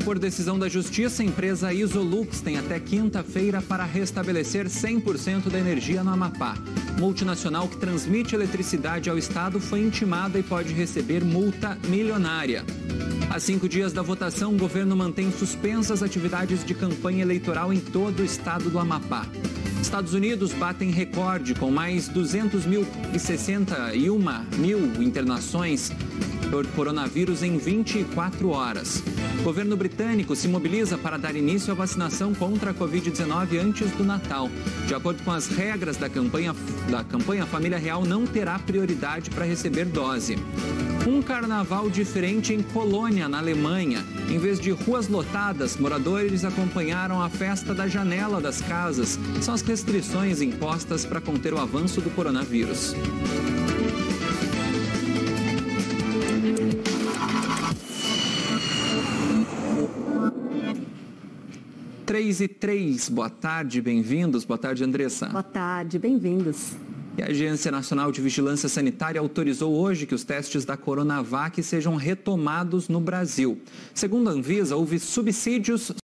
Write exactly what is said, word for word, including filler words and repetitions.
Por decisão da Justiça, a empresa Isolux tem até quinta-feira para restabelecer cem por cento da energia no Amapá. Multinacional que transmite eletricidade ao estado foi intimada e pode receber multa milionária. Há cinco dias da votação, o governo mantém suspensas atividades de campanha eleitoral em todo o estado do Amapá. Estados Unidos batem recorde com mais duzentos mil e sessenta e uma mil internações por coronavírus em vinte e quatro horas. O governo britânico se mobiliza para dar início à vacinação contra a covid dezenove antes do Natal. De acordo com as regras da campanha, da campanha, a família real não terá prioridade para receber dose. Um carnaval diferente em Colônia, na Alemanha. Em vez de ruas lotadas, moradores acompanharam a festa da janela das casas. São as restrições impostas para conter o avanço do coronavírus. três e três, boa tarde, bem-vindos. Boa tarde, Andressa. Boa tarde, bem-vindos. E a Agência Nacional de Vigilância Sanitária autorizou hoje que os testes da Coronavac sejam retomados no Brasil. Segundo a Anvisa, houve subsídios